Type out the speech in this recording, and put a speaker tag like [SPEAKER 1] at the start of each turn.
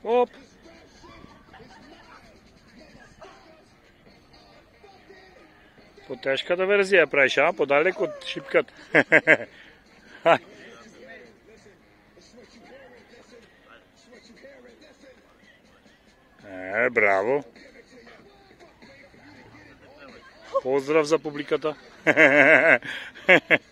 [SPEAKER 1] Оп! Потежката верзија правиш, а? Подалеку од шипката. Браво. Поздрав за публиката.